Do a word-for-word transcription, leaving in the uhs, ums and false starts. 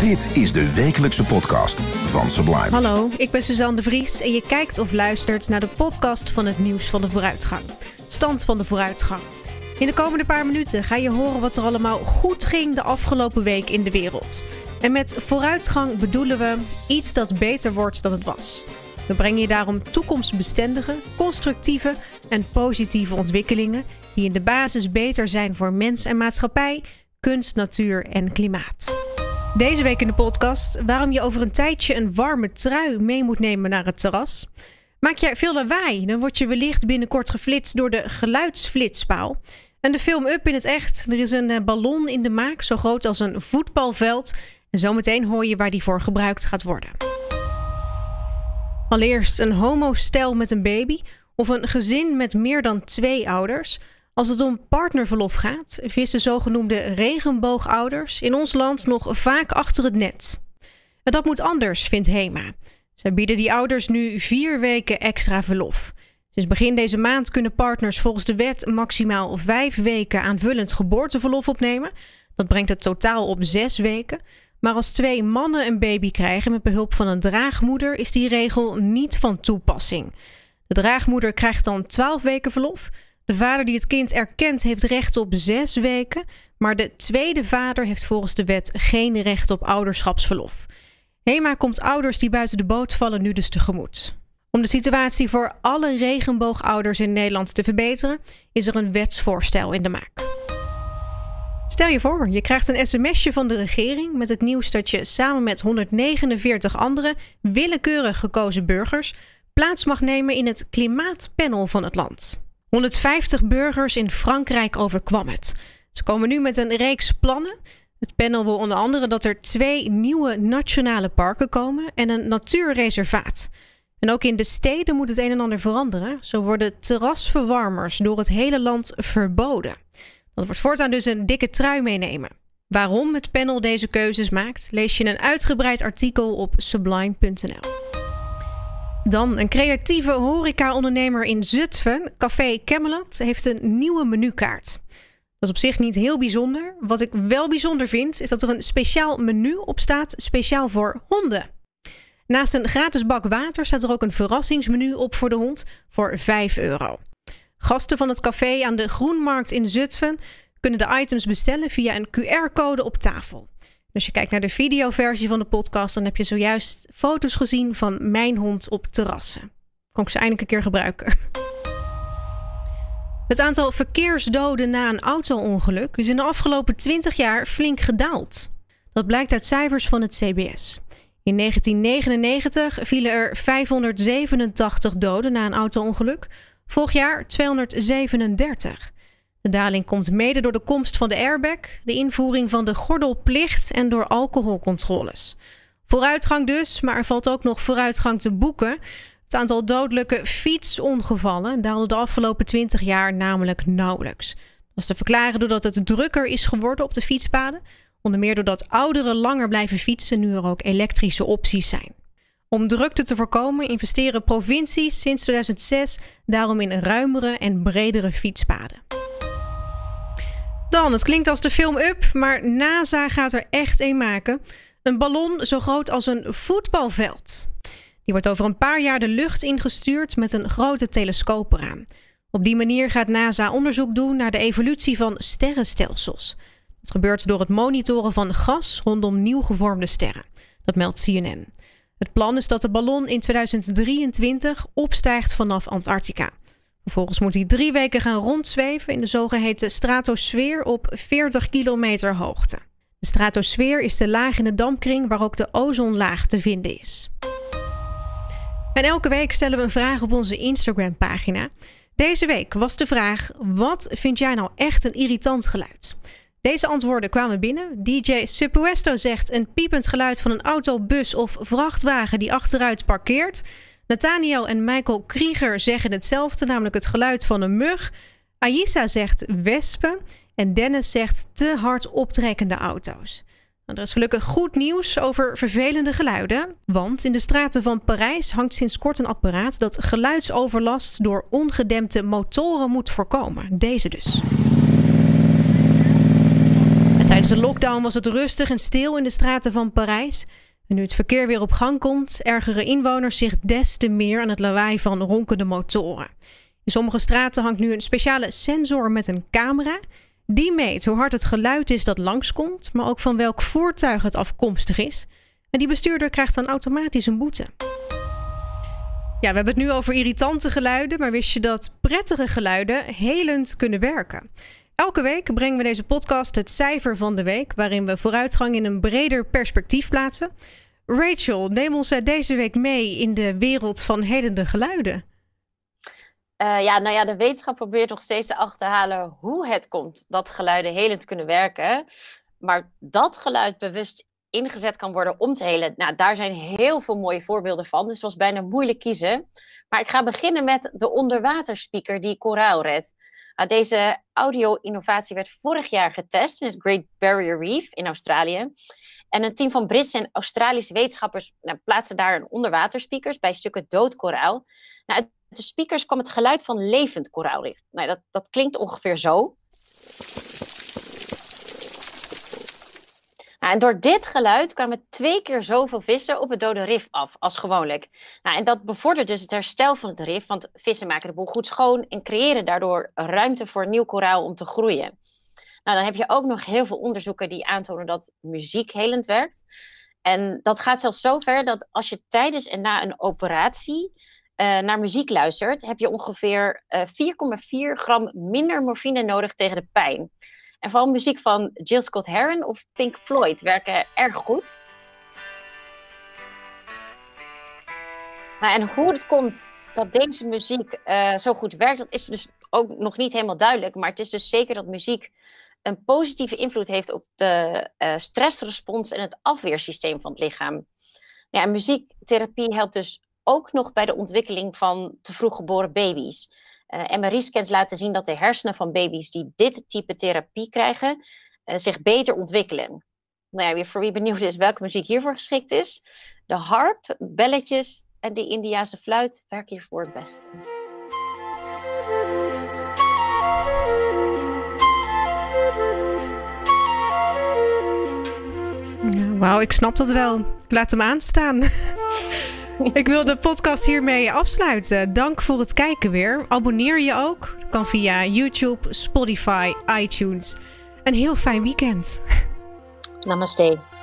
Dit is de wekelijkse podcast van Sublime. Hallo, ik ben Suzanne de Vries en je kijkt of luistert naar de podcast van het nieuws van de vooruitgang. Stand van de vooruitgang. In de komende paar minuten ga je horen wat er allemaal goed ging de afgelopen week in de wereld. En met vooruitgang bedoelen we iets dat beter wordt dan het was. We brengen je daarom toekomstbestendige, constructieve en positieve ontwikkelingen die in de basis beter zijn voor mens en maatschappij, kunst, natuur en klimaat. Deze week in de podcast waarom je over een tijdje een warme trui mee moet nemen naar het terras. Maak jij veel lawaai, dan word je wellicht binnenkort geflitst door de geluidsflitspaal. En de film Up in het echt. Er is een ballon in de maak, zo groot als een voetbalveld. En zometeen hoor je waar die voor gebruikt gaat worden. Allereerst een homostel met een baby of een gezin met meer dan twee ouders. Als het om partnerverlof gaat, vissen zogenoemde regenboogouders in ons land nog vaak achter het net. En dat moet anders, vindt HEMA. Zij bieden die ouders nu vier weken extra verlof. Sinds begin deze maand kunnen partners volgens de wet maximaal vijf weken aanvullend geboorteverlof opnemen. Dat brengt het totaal op zes weken. Maar als twee mannen een baby krijgen met behulp van een draagmoeder is die regel niet van toepassing. De draagmoeder krijgt dan twaalf weken verlof. De vader die het kind erkent heeft recht op zes weken. Maar de tweede vader heeft volgens de wet geen recht op ouderschapsverlof. HEMA komt ouders die buiten de boot vallen nu dus tegemoet. Om de situatie voor alle regenboogouders in Nederland te verbeteren, is er een wetsvoorstel in de maak. Stel je voor, je krijgt een sms'je van de regering met het nieuws dat je samen met honderdnegenenveertig andere willekeurig gekozen burgers plaats mag nemen in het klimaatpanel van het land. honderdvijftig burgers in Frankrijk overkwam het. Ze komen nu met een reeks plannen. Het panel wil onder andere dat er twee nieuwe nationale parken komen en een natuurreservaat. En ook in de steden moet het een en ander veranderen. Zo worden terrasverwarmers door het hele land verboden. Dat wordt voortaan dus een dikke trui meenemen. Waarom het panel deze keuzes maakt, lees je in een uitgebreid artikel op sublime punt n l. Dan een creatieve horeca-ondernemer in Zutphen, Café Camelot, heeft een nieuwe menukaart. Dat is op zich niet heel bijzonder. Wat ik wel bijzonder vind, is dat er een speciaal menu op staat, speciaal voor honden. Naast een gratis bak water staat er ook een verrassingsmenu op voor de hond voor vijf euro. Gasten van het café aan de Groenmarkt in Zutphen kunnen de items bestellen via een Q R-code op tafel. Als je kijkt naar de videoversie van de podcast, dan heb je zojuist foto's gezien van mijn hond op terrassen. Kan ik ze eindelijk een keer gebruiken. Het aantal verkeersdoden na een auto-ongeluk is in de afgelopen twintig jaar flink gedaald. Dat blijkt uit cijfers van het C B S. In negentien negenennegentig vielen er vijfhonderdzevenentachtig doden na een auto-ongeluk. Vorig jaar tweehonderdzevenendertig. De daling komt mede door de komst van de airbag, de invoering van de gordelplicht en door alcoholcontroles. Vooruitgang dus, maar er valt ook nog vooruitgang te boeken. Het aantal dodelijke fietsongevallen daalde de afgelopen twintig jaar namelijk nauwelijks. Dat is te verklaren doordat het drukker is geworden op de fietspaden. Onder meer doordat ouderen langer blijven fietsen, nu er ook elektrische opties zijn. Om drukte te voorkomen investeren provincies sinds tweeduizend zes daarom in ruimere en bredere fietspaden. Dan, het klinkt als de film Up, maar NASA gaat er echt een maken. Een ballon zo groot als een voetbalveld. Die wordt over een paar jaar de lucht ingestuurd met een grote telescoop eraan. Op die manier gaat NASA onderzoek doen naar de evolutie van sterrenstelsels. Dat gebeurt door het monitoren van gas rondom nieuw gevormde sterren. Dat meldt C N N. Het plan is dat de ballon in tweeduizend drieëntwintig opstijgt vanaf Antarctica. Vervolgens moet hij drie weken gaan rondzweven in de zogeheten stratosfeer op veertig kilometer hoogte. De stratosfeer is de laag in de dampkring waar ook de ozonlaag te vinden is. En elke week stellen we een vraag op onze Instagram-pagina. Deze week was de vraag: wat vind jij nou echt een irritant geluid? Deze antwoorden kwamen binnen. D J Supuesto zegt een piepend geluid van een auto, bus of vrachtwagen die achteruit parkeert. Nathaniel en Michael Krieger zeggen hetzelfde, namelijk het geluid van een mug. Aissa zegt wespen. En Dennis zegt te hard optrekkende auto's. Nou, er is gelukkig goed nieuws over vervelende geluiden. Want in de straten van Parijs hangt sinds kort een apparaat dat geluidsoverlast door ongedempte motoren moet voorkomen. Deze dus. Tijdens de lockdown was het rustig en stil in de straten van Parijs. En nu het verkeer weer op gang komt, ergeren inwoners zich des te meer aan het lawaai van ronkende motoren. In sommige straten hangt nu een speciale sensor met een camera. Die meet hoe hard het geluid is dat langskomt, maar ook van welk voertuig het afkomstig is. En die bestuurder krijgt dan automatisch een boete. Ja, we hebben het nu over irritante geluiden, maar wist je dat prettige geluiden helend kunnen werken? Elke week brengen we deze podcast het cijfer van de week, waarin we vooruitgang in een breder perspectief plaatsen. Rachel, neem ons deze week mee in de wereld van helende geluiden. Uh, ja, nou ja, de wetenschap probeert nog steeds te achterhalen hoe het komt dat geluiden helend kunnen werken. Maar dat geluid bewust ingezet kan worden om te helen, nou, daar zijn heel veel mooie voorbeelden van. Dus het was bijna moeilijk kiezen. Maar ik ga beginnen met de onderwaterspeaker die koraal redt. Uh, deze audio-innovatie werd vorig jaar getest in het Great Barrier Reef in Australië. En een team van Britse en Australische wetenschappers nou, plaatsen daar een onderwaterspeakers bij stukken dood koraal. Nou, uit de speakers kwam het geluid van levend koraalrif. Nou, dat, dat klinkt ongeveer zo. Nou, en door dit geluid kwamen twee keer zoveel vissen op het dode rif af als gewoonlijk. Nou, en dat bevordert dus het herstel van het rif, want vissen maken de boel goed schoon en creëren daardoor ruimte voor nieuw koraal om te groeien. Nou, dan heb je ook nog heel veel onderzoeken die aantonen dat muziek helend werkt. En dat gaat zelfs zo ver dat als je tijdens en na een operatie uh, naar muziek luistert, heb je ongeveer uh, vier komma vier gram minder morfine nodig tegen de pijn. En vooral muziek van Jill Scott Heron of Pink Floyd werken erg goed. Nou, en hoe het komt dat deze muziek uh, zo goed werkt, dat is dus ook nog niet helemaal duidelijk. Maar het is dus zeker dat muziek een positieve invloed heeft op de uh, stressrespons en het afweersysteem van het lichaam. Ja, en muziektherapie helpt dus ook nog bij de ontwikkeling van te vroeg geboren baby's. Uh, M R I-scans laten zien dat de hersenen van baby's die dit type therapie krijgen, uh, zich beter ontwikkelen. Nou ja, voor wie benieuwd is welke muziek hiervoor geschikt is, de harp, belletjes en de Indiase fluit werken hiervoor het beste. Ja, wauw, ik snap dat wel. Ik laat hem aanstaan. Ik wil de podcast hiermee afsluiten. Dank voor het kijken weer. Abonneer je ook. Dat kan via YouTube, Spotify, iTunes. Een heel fijn weekend. Namaste.